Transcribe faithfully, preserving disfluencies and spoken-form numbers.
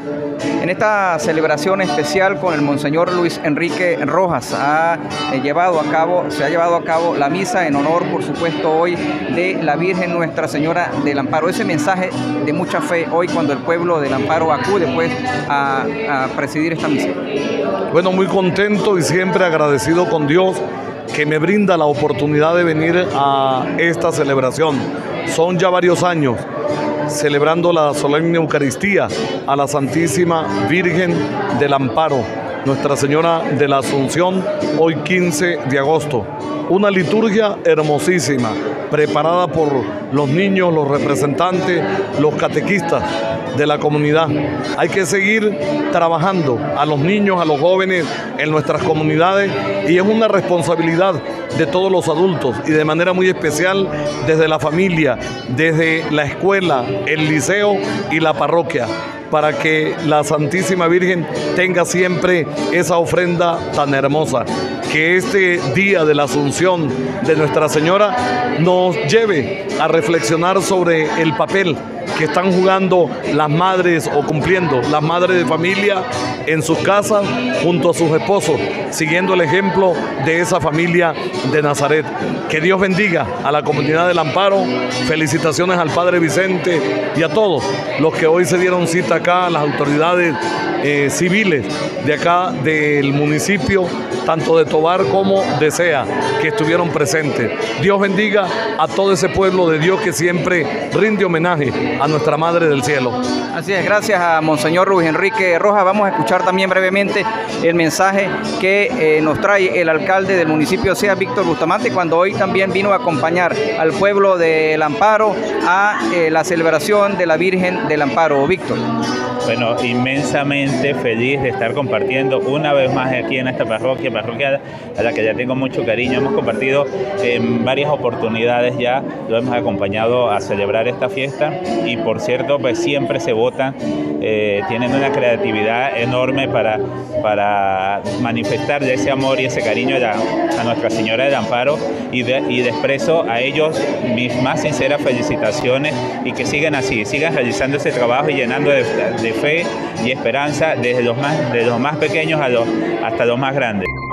En esta celebración especial con el Monseñor Luis Enrique Rojas ha eh, llevado a cabo, se ha llevado a cabo la misa en honor, por supuesto, hoy de la Virgen Nuestra Señora del Amparo. Ese mensaje de mucha fe hoy cuando el pueblo del Amparo acude pues a, a presidir esta misa. Bueno, muy contento y siempre agradecido con Dios que me brinda la oportunidad de venir a esta celebración. Son ya varios años celebrando la solemne Eucaristía a la Santísima Virgen del Amparo, Nuestra Señora de la Asunción, hoy quince de agosto. Una liturgia hermosísima, preparada por los niños, los representantes, los catequistas de la comunidad. Hay que seguir trabajando a los niños, a los jóvenes en nuestras comunidades, y es una responsabilidad de todos los adultos y de manera muy especial desde la familia, desde la escuela, el liceo y la parroquia, para que la Santísima Virgen tenga siempre esa ofrenda tan hermosa. Que este día de la Asunción de Nuestra Señora nos lleve a reflexionar sobre el papel que están jugando las madres o cumpliendo las madres de familia en sus casas junto a sus esposos, siguiendo el ejemplo de esa familia de Nazaret. Que Dios bendiga a la comunidad del Amparo. Felicitaciones al Padre Vicente y a todos los que hoy se dieron cita acá, las autoridades eh, civiles de acá del municipio, tanto de Tovar como de Sea, que estuvieron presentes. Dios bendiga a todo ese pueblo de Dios que siempre rinde homenaje a nuestra Madre del Cielo. Así es, gracias a Monseñor Luis Enrique Rojas. Vamos a escuchar también brevemente el mensaje que eh, nos trae el alcalde del municipio de Sea, Víctor Bustamante, cuando hoy también vino a acompañar al pueblo del Amparo a eh, la celebración de la Virgen del Amparo. Víctor. Bueno, inmensamente feliz de estar compartiendo una vez más aquí en esta parroquia, parroquia a la que ya tengo mucho cariño. Hemos compartido en varias oportunidades ya, lo hemos acompañado a celebrar esta fiesta y por cierto, pues siempre se votan, eh, tienen una creatividad enorme para, para manifestar de ese amor y ese cariño a, la, a Nuestra Señora del Amparo y, de, y de expreso a ellos mis más sinceras felicitaciones y que sigan así, sigan realizando ese trabajo y llenando de, de fe y esperanza desde los más, desde los más pequeños a los, hasta los más grandes.